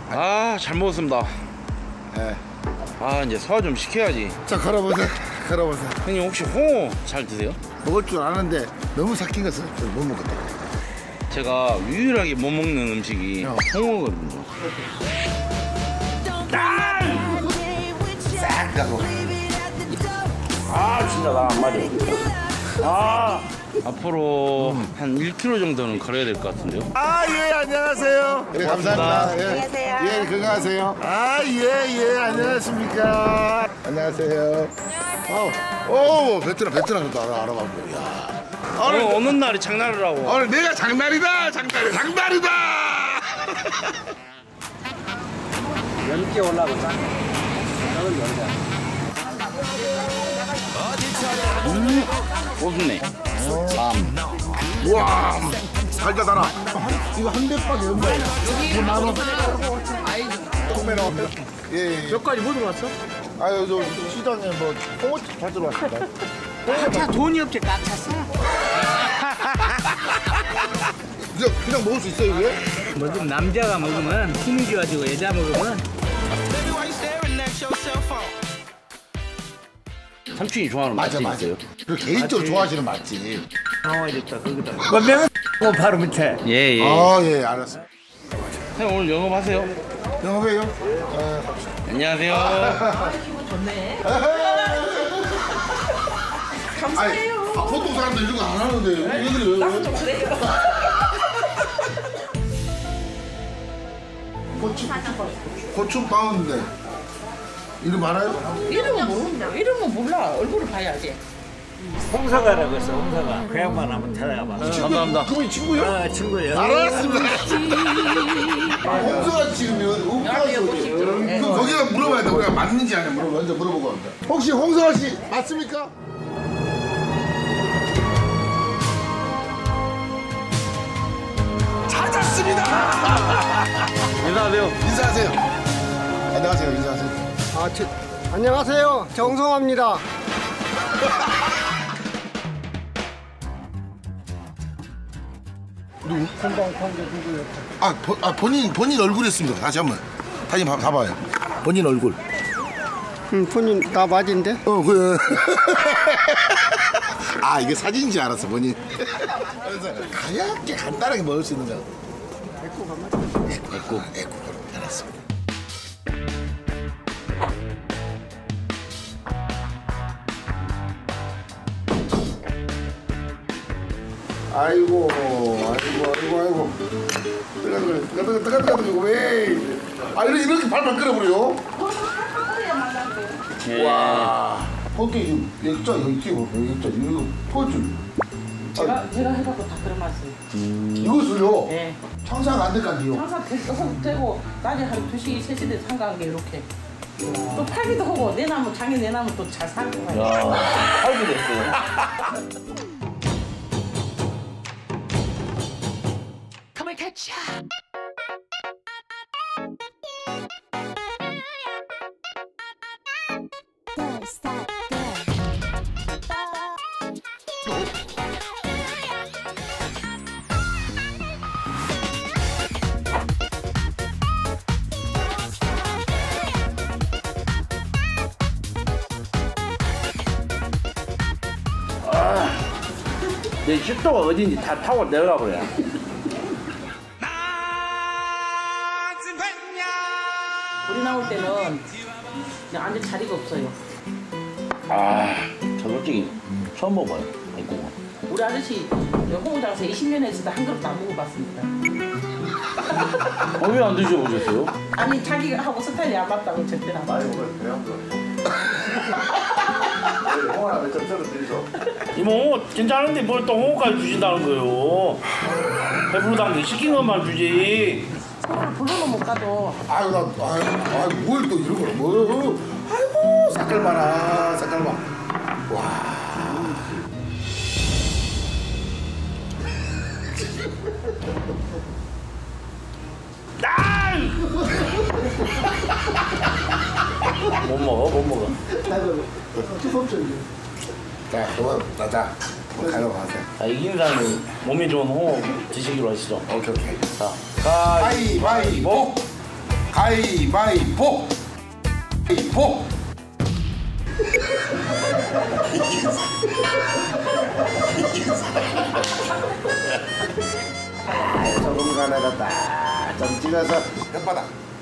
아, 잘 먹었습니다. 네. 아, 이제 소화 좀 시켜야지. 자, 걸어보세요. 걸어보세요. 형님 혹시 홍어 잘 드세요? 먹을 줄 아는데 너무 삭힌 것은 못 먹겠다. 제가 유일하게 못 먹는 음식이 홍어거든요. 싹 가고. 아, 진짜 나 안 맞아. 아, 앞으로 한 1km 정도는 걸어야 될 것 같은데요. 아, 예, 안녕하세요. 네, 감사합니다. 예. 안녕하세요. 예, 건강하세요. 아, 예, 안녕하십니까. 안녕하세요. 오, 베트남도 알아봤고. 야. 오늘 어느 날이 장날을 하고. 오늘 내가 장날이다. 장날이다. 연기 올라고 짠. 저는 연기. 고수네. 우와, 달다 달아. 이거 한 대밖에 없나? 이거 만 원. 통매 나옵니다. 예. 몇까지 뭐 들어왔어? 아유, 저 시장에 뭐 홍어집 다 들어왔습니다. 차 돈이 없지 깎았어. 그냥 먹을 수 있어요, 이게? 뭐 좀 남자가 먹으면 힘이 좋아지고 여자 먹으면 삼촌이 좋아하는 맞아. 맛이 있어요? 그 개인적으로 좋아하시는 맛집. 나와야겠다 거기다. 건명은 바로 밑에. 예, 예. 아, 예, 알았어. 형 오늘 영업하세요? 영업해요? 안녕하세요. 감사해요. 보통 사람들 이런 거 안 하는데 왜 그래요? 나도 좀 그래요. 고추 파운드 이름 알아요? 이름은 모른다. 이름은 몰라. 얼굴을 봐야지. 홍사가라고 했어. 홍사가. 그 양반 한번 찾아가봐. 감사합니다. 그분이 친구요? 아 친구예요. 알았습니다. 홍수가 지금요? 그럼 거기가 물어봐야 돼. 우리가 맞는지 아니야 먼저 물어보고 합니다. 혹시 홍수아 씨 맞습니까? 찾았습니다. 인사하세요. 인사하세요. 안녕하세요. 인사하세요. 안녕하세요. 정성화입니다. 누구? 본인 얼굴이었습니다. 다시 봐봐요. 본인 얼굴. 본인 나 맞은데? 그래. 아, 이게 사진인 줄 알았어, 본인. 그래서 가볍게 간단하게 먹을 수 있는 거. 애꾸. 알았습니다. 아이고. 뜨거워. 왜? 아, 이렇게 발발 끓여버려? 와. 거기 액자 여기 있지, 액자 이거 포줄. 제가 해갖고 다 끓여놨어요. 이것을요? 네. 청소가 안 될 거 아니에요? 항상 되고 낮에 한 2시, 3시 돼서 한가한 게 이렇게. 또 팔기도 하고 내나무 장에 내나무 또 잘 사고 가요. 야, 팔도 됐어요. 내 식도가 어딘지 다 타고 내려가 버려. 우리 나올 때는 그냥 앉을 자리가 없어요. 아, 저 솔직히 처음 먹어요. 아이고. 우리 아저씨 홍장사 20년 했을 때 한 그릇도 안 먹어봤습니다. 왜 안 드셔보셨어요? 아니 자기가 하고 스타일이 안 맞다고 절대 안 맞아요. 이모 괜찮은데 뭘 또 홍어까지 주신다는 거예요? 배부르다는 게 시킨 것만 주지. 불러는 못 가도. 아유, 뭘 또 이런 걸, 뭐. 아이고, 색깔 봐라, 색깔 봐. 와. 못 먹어. 자, 그만, 자, 가려고 하세요. 자, 이긴 사람이 몸에 좋은 홍어 드시기로 하시죠. 오케이. 자, 가위바위보. 가위바위보. 보. 조금 가나다 좀 찍어서 혓바닥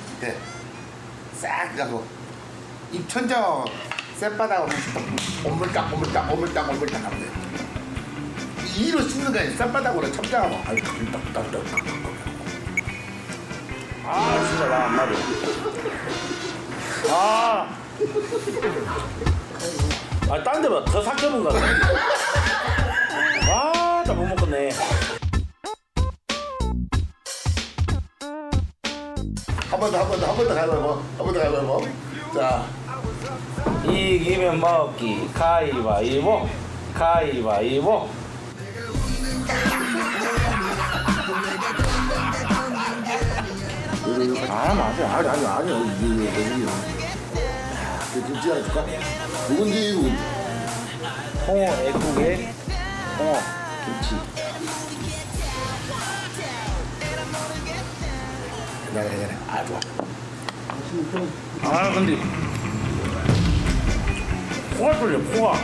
싹 하고 입천장 쌔바닥으로 오물딱 오물딱 오물딱 오물딱 하면 돼. 이로 씹는 거야. 쌔바닥으로 첨장하고 아 진짜 나 안 맞아. 아. 딴 데봐 더 삭혀본 거 같아. 아, 나 못 먹겠네. 한 번 더 가위바위보. 자, 이기면 먹기 가위바위보. 가위바위보. 아 맞아. 아니 이거 좀 찌어줄까? 누군지 홍어 애국에 홍어 김치. 그래. 아 좋아. 아 근데 코가 뚫려 코가.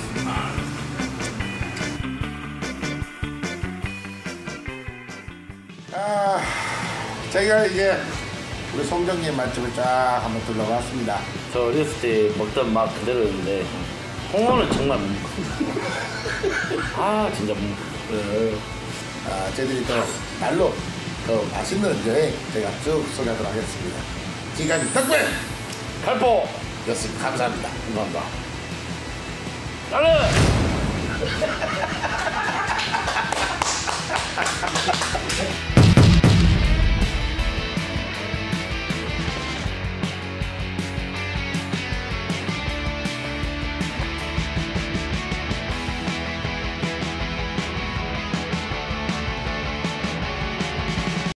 아, 제가 이제 우리 송정님 맛집을 쫙 한번 둘러봤습니다. 저 어렸을 때 먹던 맛 그대로였는데 홍어는 정말 못 먹어. 아 진짜 못 먹어. 아, 저희들이 또 날로 더 맛있는 여행 제가 쭉 소개하도록 하겠습니다. 지금까지 덕분에 갈포였습니다. 감사합니다. 감사합니다. 나는